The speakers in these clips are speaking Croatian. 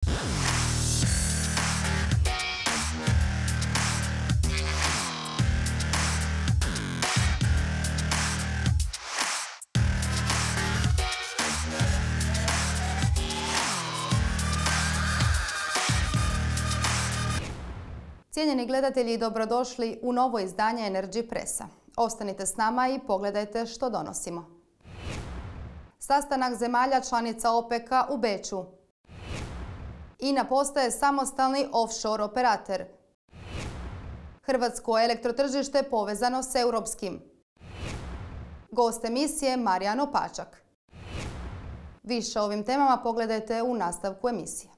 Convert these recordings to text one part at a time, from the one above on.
Cijenjeni gledatelji, dobrodošli u novo izdanje Energy Pressa. Ostanite s nama i pogledajte što donosimo. Sastanak zemalja članica OPEC-a u Beču. INA postaje samostalni offshore operator. Hrvatsko elektrotržište povezano s europskim. Gost emisije Marijan Opačak. Više o ovim temama pogledajte u nastavku emisije.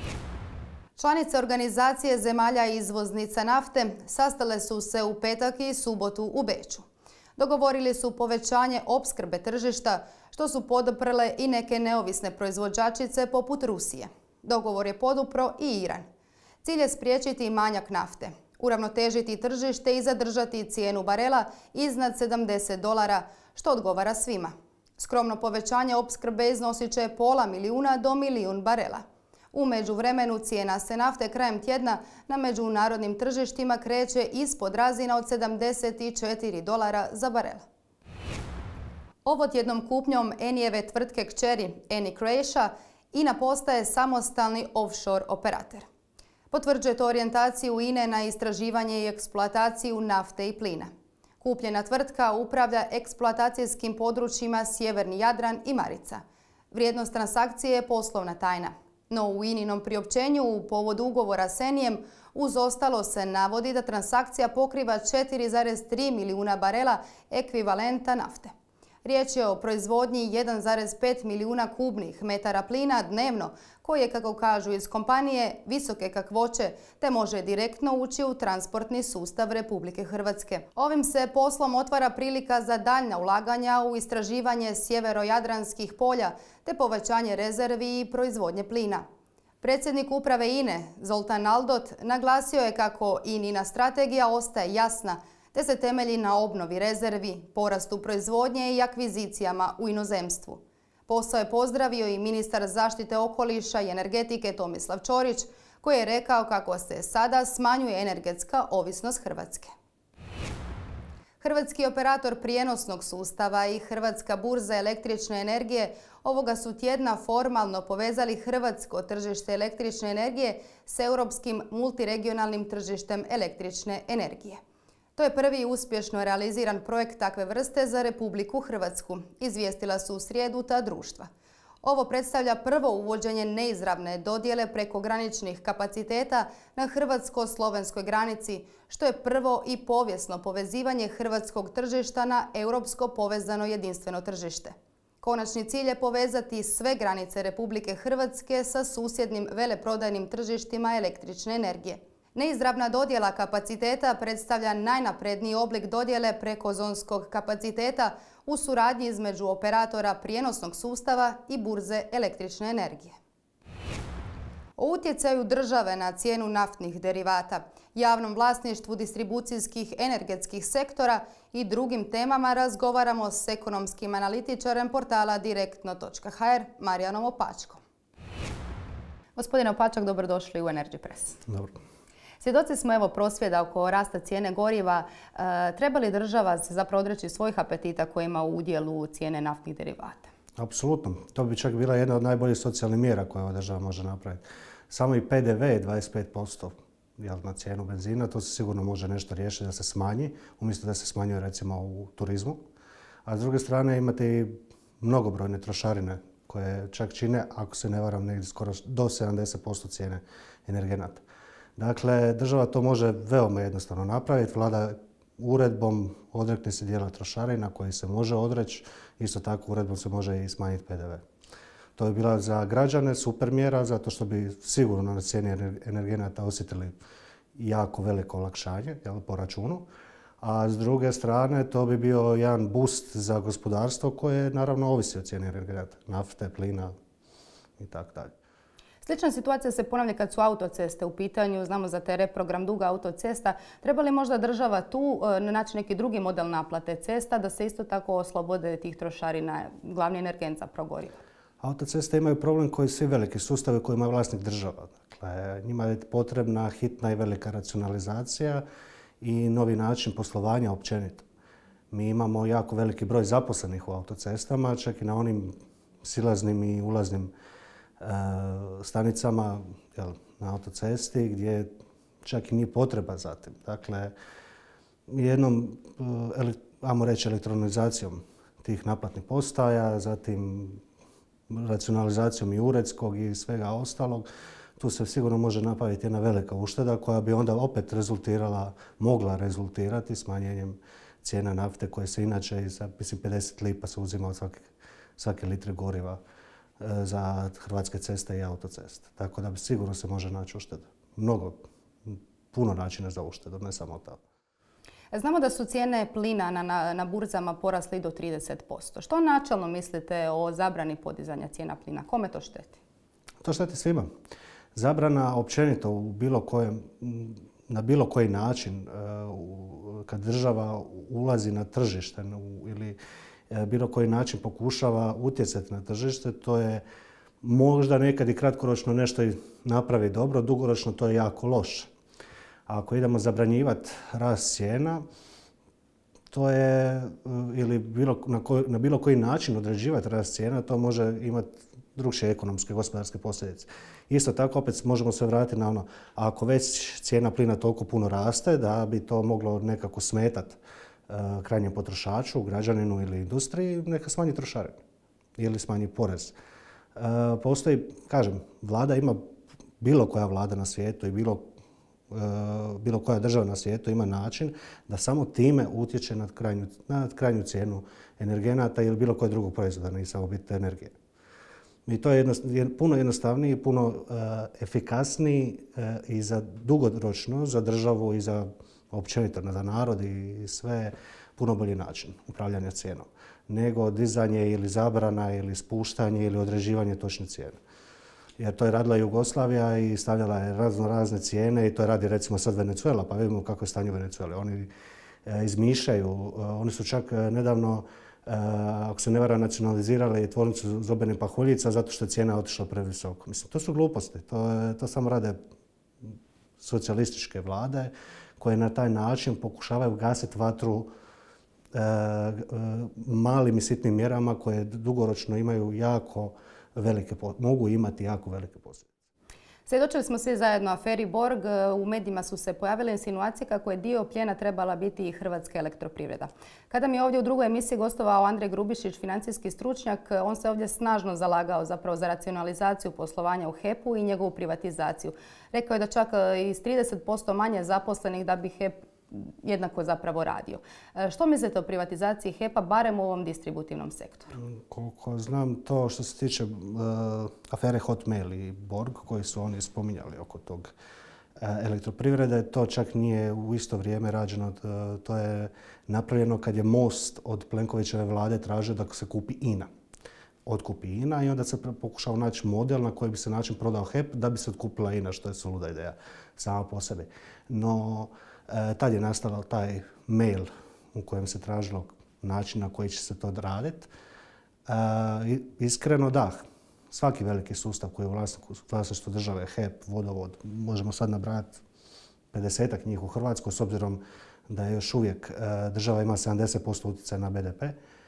Članice organizacije zemalja izvoznica nafte sastale su se u petak i subotu u Beču. Dogovorili su povećanje opskrbe tržišta, što su poduprle i neke neovisne proizvođačice poput Rusije. Dogovor je podupro i Iran. Cilj je spriječiti manjak nafte, uravnotežiti tržište i zadržati cijenu barela iznad $70, što odgovara svima. Skromno povećanje opskrbe iznosit će pola milijuna do milijun barela. U međuvremenu cijena se nafte krajem tjedna na međunarodnim tržištima kreće ispod razina od $74 za barel. Ovotjednom kupnjom Enijeve tvrtke kćeri Eni Croatia, INA postaje samostalni offshore operator. Potvrđuje to orijentaciju INA na istraživanje i eksploataciju nafte i plina. Kupljena tvrtka upravlja eksploatacijskim područjima Sjeverni Jadran i Marica. Vrijednost transakcije je poslovna tajna. No u INA-inom priopćenju u povodu ugovora s Enijem uz ostalo se navodi da transakcija pokriva 4,3 milijuna barela ekvivalenta nafte. Riječ je o proizvodnji 1,5 milijuna kubnih metara plina dnevno, koji je, kako kažu iz kompanije, visoke kakvoće te može direktno ući u transportni sustav Republike Hrvatske. Ovim se poslom otvara prilika za daljnja ulaganja u istraživanje sjeverojadranskih polja te povećanje rezervi i proizvodnje plina. Predsjednik uprave INA-e Zoltan Aldott naglasio je kako INA-ina strategija ostaje jasna te se temelji na obnovi rezervi, porastu proizvodnje i akvizicijama u inozemstvu. Posao je pozdravio i ministar zaštite okoliša i energetike Tomislav Ćorić, koji je rekao kako se sada smanjuje energetska ovisnost Hrvatske. Hrvatski operator prijenosnog sustava i Hrvatska burza električne energije ovoga su tjedna formalno povezali hrvatsko tržište električne energije s europskim multiregionalnim tržištem električne energije. To je prvi uspješno realiziran projekt takve vrste za Republiku Hrvatsku, izvijestila su u srijedu ta društva. Ovo predstavlja prvo uvođenje neizravne dodjele prekograničnih kapaciteta na hrvatsko-slovenskoj granici, što je prvo i povijesno povezivanje hrvatskog tržišta na europsko povezano jedinstveno tržište. Konačni cilj je povezati sve granice Republike Hrvatske sa susjednim veleprodajnim tržištima električne energije. Neizravna dodjela kapaciteta predstavlja najnapredniji oblik dodjele prekozonskog kapaciteta u suradnji između operatora prijenosnog sustava i burze električne energije. O utjecaju države na cijenu naftnih derivata, javnom vlasništvu distribucijskih energetskih sektora i drugim temama razgovaramo s ekonomskim analitičarem portala direktno.hr Marijanom Opačkom. Gospodine Opačak, dobrodošli u Energy Press. Dobro. Svjedoci smo prosvjeda oko rasta cijene goriva. Treba li država se zapravo odreći svojih apetita koji ima u udjelu cijene naftnih derivata? Apsolutno. To bi čak bila jedna od najboljih socijalnih mjera koje ova država može napraviti. Samo i PDV je 25% na cijenu benzina. To se sigurno može nešto riješiti da se smanji, umjesto da se smanjuje recimo u turizmu. A s druge strane imate i mnogobrojne trošarine koje čak čine, ako se ne varam, negdje skoro do 70% cijene energenata. Dakle, država to može veoma jednostavno napraviti. Vlada uredbom odrekne se dijela trošarina koji se može odreći. Isto tako uredbom se može i smanjiti PDV. To je bila za građane super mjera zato što bi sigurno na cijeni energenata osjetili jako veliko olakšanje po računu. A s druge strane to bi bio jedan boost za gospodarstvo koje naravno ovisi o cijeni energenata, nafte, plina i tako dalje. Slična situacija se ponavlja kad su autoceste u pitanju. Znamo za taj reprogram duga autocesta. Treba li možda država tu naći neki drugi model naplate cesta da se isto tako oslobode tih trošarina, glavni energent za gorivo? Autoceste imaju problem koji svi veliki sustavi kojima je vlasnik država. Dakle, njima je potrebna hitna i velika racionalizacija i novi način poslovanja općenito. Mi imamo jako veliki broj zaposlenih u autocestama, čak i na onim silaznim i ulaznim stanicama na autocesti gdje čak i nije potreba za tim. Dakle, jednom, ajmo reći, elektronizacijom tih naplatnih postaja, zatim racionalizacijom i uredskog i svega ostalog, tu se sigurno može napraviti jedna velika ušteda koja bi onda opet mogla rezultirati smanjenjem cijena nafte koje se inače za 50 lipa se uzima od svake litre goriva za hrvatske ceste i autoceste. Tako da bi sigurno se može naći ušteda. Puno načina za uštedu, ne samo to. Znamo da su cijene plina na burzama porasle i do 30%. Što načelno mislite o zabrani podizanja cijena plina? Kome to šteti? To šteti svima. Zabrana općenito na bilo koji način kad država ulazi na tržište ili bilo koji način pokušava utjecati na tržište, to je možda nekad i kratkoročno nešto i napravi dobro, dugoročno to je jako loše. Ako idemo zabranjivati rast cijena, to je, ili na bilo koji način određivati rast cijena, to može imati drugčije ekonomske i gospodarske posljedice. Isto tako opet možemo se vratiti na ono, ako već cijena plina toliko puno raste da bi to moglo nekako smetati krajnjem potrošaču, građaninu ili industriji, neka smanji trošarinu ili smanji porez. Postoji, kažem, vlada ima, bilo koja vlada na svijetu i bilo koja država na svijetu ima način da samo time utječe na krajnju cijenu energenata ili bilo kojeg drugog proizvoda, ne samo biti energije. I to je puno jednostavniji, puno efikasniji i za dugoročno, za državu i za općenito za narod i sve puno bolji način upravljanja cijenom nego dizanje ili zabrana ili spuštanje ili određivanje točne cijene. Jer to je radila Jugoslavija i stavljala je razne cijene i to radi recimo sad Venezuela, pa vidimo kako je stanje u Venezueli. Oni izmišljaju, oni su čak nedavno, ako se ne vara, nacionalizirali tvornicu zobenih pahuljica zato što je cijena otišla previsoko. Mislim, to su gluposti, to samo rade socijalističke vlade koje na taj način pokušavaju gasiti vatru malim i sitnim mjerama koje dugoročno imaju mogu imati jako velike posljedice. Svjedočili smo svi zajedno aferi Borg. U medijima su se pojavile insinuacije kako je dio plijena trebala biti i Hrvatska elektroprivreda. Kada mi je ovdje u drugoj emisiji gostovao Andrej Grubišić, financijski stručnjak, on se ovdje snažno zalagao zapravo za racionalizaciju poslovanja u HEP-u i njegovu privatizaciju. Rekao je da čak i s 30% manje zaposlenih da bi HEP jednako zapravo radio. Što mislite o privatizaciji HEP-a, barem u ovom distributivnom sektoru? Koliko znam, to što se tiče afere Hotmail i Borg koji su oni spominjali oko tog elektroprivrede, to čak nije u isto vrijeme rađeno. To je napravljeno kad je Most od Plenkovićeve vlade tražio da se kupi INA. Otkupi INA i onda se pokušao naći model na koji bi se način prodao HEP da bi se otkupila INA, što je suluda ideja sama po sebi. No, tad je nastao taj mail u kojem se tražilo način na koji će se to raditi. Iskreno da, svaki veliki sustav koji je u vlasništvu države, HEP, Vodovod, možemo sad nabrati 50-ak njih u Hrvatskoj, s obzirom da je još uvijek država ima 70% utjecaja na BDP,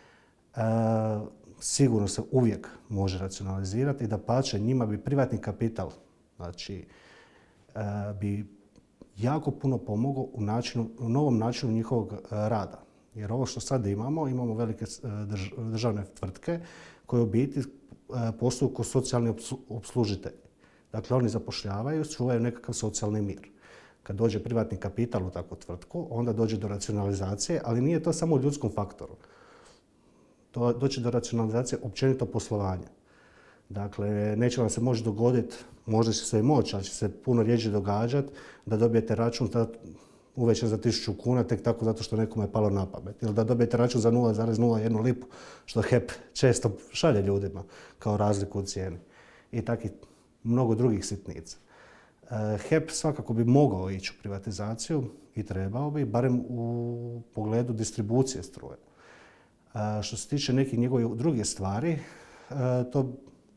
sigurno se uvijek može racionalizirati i dapače, njima bi privatni kapital, znači, bi jako puno pomogao u novom načinu njihovog rada. Jer ovo što sad imamo velike državne tvrtke koje u biti posluju kao socijalni opslužitelji. Dakle, oni zapošljavaju, čuvaju nekakav socijalni mir. Kad dođe privatni kapital u takvu tvrtku, onda dođe do racionalizacije, ali nije to samo u ljudskom faktoru. To dođe do racionalizacije općenito poslovanja. Dakle, neće vam se moći dogoditi, možda će se i moći, ali će se puno rjeđe događati da dobijete račun uvećan za 1000 kuna tek tako zato što nekome je palo na pamet. Ili da dobijete račun za 0,01 lipu, što HEP često šalje ljudima kao razliku u cijeni. I takih mnogo drugih sitnica. HEP svakako bi mogao ići u privatizaciju i trebao bi, barem u pogledu distribucije struje. Što se tiče nekih njegovih drugih stvari, to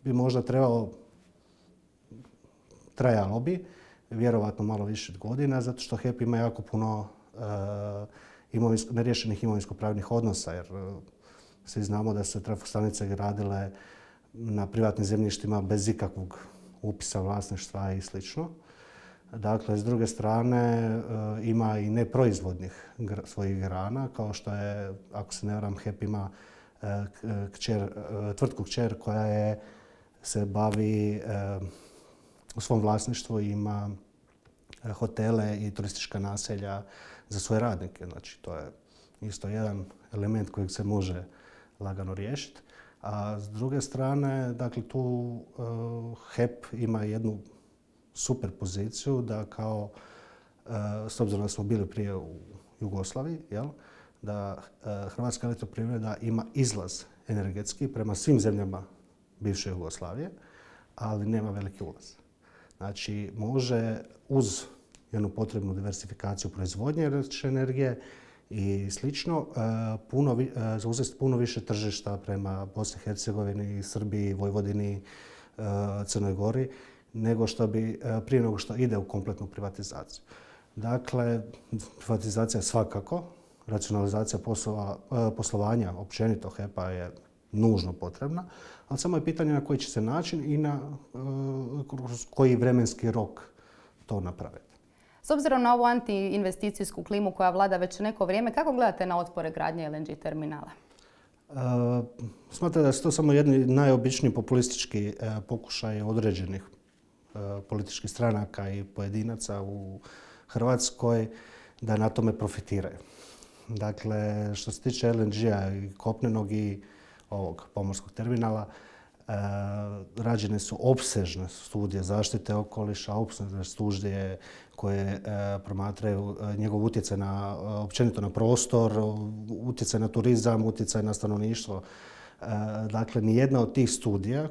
bi možda trajalo bi, vjerovatno malo više godina, zato što HEP ima jako puno neriješenih imovinsko-pravnih odnosa, jer svi znamo da se trafostanice gradile na privatnim zemljištima bez ikakvog upisa vlasništva i sl. Dakle, s druge strane ima i neproizvodnih svojih grana, kao što je, ako se ne varam, HEP ima tvrtku kćer koja se bavi u svom vlasništvu, ima hotele i turistička naselja za svoje radnike. Znači, to je isto jedan element kojeg se može lagano riješiti. A s druge strane, dakle, tu HEP ima jednu super poziciju da kao, s obzirom da smo bili prije u Jugoslaviji, da Hrvatska elektroprivreda ima izlaz energetski prema svim zemljama bivše Jugoslavije, ali nema veliki ulaz. Znači, može uz jednu potrebnu diversifikaciju proizvodnje električne energije i slično, zauzeti puno više tržišta prema Bosni i Hercegovini, Srbiji, Vojvodini, Crnoj Gori, prije nego što ide u kompletnu privatizaciju. Dakle, privatizacija svakako, racionalizacija poslovanja općenito HEP-a je nužno potrebna, ali samo je pitanje na koji će se način i na koji vremenski rok to napraviti. S obzirom na ovu antiinvesticijsku klimu koja vlada već neko vrijeme, kako gledate na otpore gradnje LNG terminala? Smatram da su to samo jedni najobičniji populistički pokušaj određenih političkih stranaka i pojedinaca u Hrvatskoj da na tome profitiraju. Dakle, što se tiče LNG-a i kopnenog i ovog pomorskog terminala, rađene su opsežne studije zaštite okoliša, opsežne studije koje promatraju njegov utjecaj općenito na prostor, utjecaj na turizam, utjecaj na stanovništvo. Dakle, nijedna od tih studija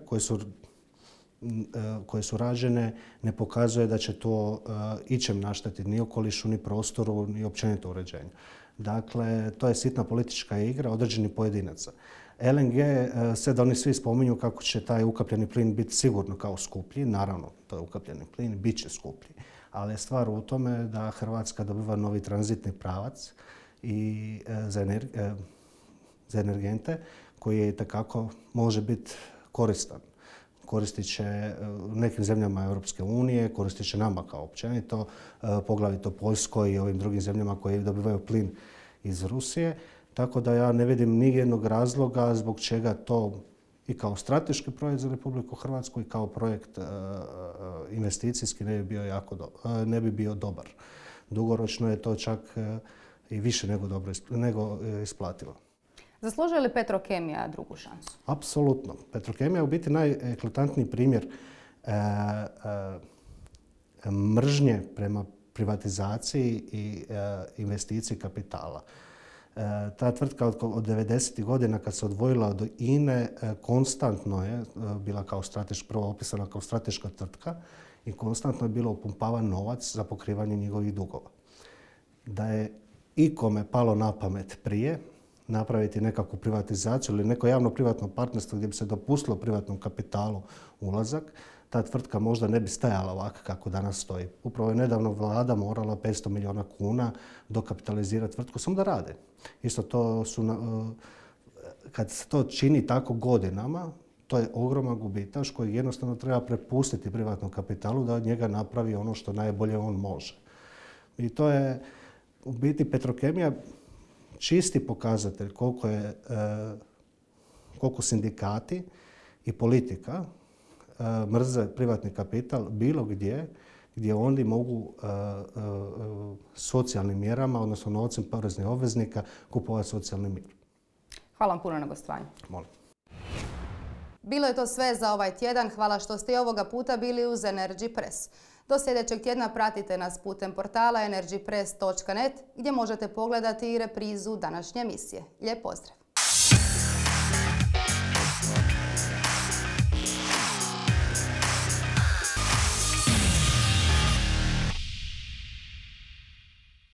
koje su rađene ne pokazuje da će to ičem naštetiti ni okolišu, ni prostoru, ni općenito uređenju. Dakle, to je sitna politička igra određenih pojedinaca. LNG, sve da oni svi spominju kako će taj ukapljeni plin biti sigurno kao skuplji, naravno, to je ukapljeni plin, bit će skuplji. Ali je stvar u tome da Hrvatska dobiva novi tranzitni pravac i za energente koji je itekako može biti koristan. Koristit će nekim zemljama Europske unije, koristit će nama kao općenito, poglavito Poljskoj i ovim drugim zemljama koji dobivaju plin iz Rusije. Tako da ja ne vidim nijednog razloga zbog čega to i kao strateški projekt za Republiku Hrvatsku i kao projekt investicijski ne bi bio dobar. Dugoročno je to čak i više nego isplativo. Zaslužuje li Petrokemija drugu šansu? Apsolutno. Petrokemija je u biti najeklatantniji primjer mržnje prema privatizaciji i investiciji kapitala. Ta tvrtka od 90. godina kad se odvojila od INA-e konstantno je bila prvo opisana kao strateška tvrtka i konstantno je bilo upumpavan novac za pokrivanje njihovih dugova. Da je ikome palo na pamet prije napraviti nekakvu privatizaciju ili neko javno-privatno partnerstvo gdje bi se dopustilo privatnom kapitalu ulazak, ta tvrtka možda ne bi stajala ovako kako danas stoji. Upravo je nedavno vlada morala 500 milijuna kuna dokapitalizirati tvrtku samo da rade. Isto to kad se to čini tako godinama, to je ogroman gubitaš koji jednostavno treba prepustiti privatnom kapitalu da od njega napravi ono što najbolje on može. I to je u biti Petrokemija čisti pokazatelj koliko sindikati i politika mrze privatni kapital bilo gdje oni mogu socijalnim mjerama, odnosno novcem poreznih obveznika, kupovati socijalni mir. Hvala vam puno na gostovanju. Molim. Bilo je to sve za ovaj tjedan. Hvala što ste i ovoga puta bili uz Energy Press. Do sljedećeg tjedna pratite nas putem portala energypress.net gdje možete pogledati i reprizu današnje emisije. Lijep pozdrav!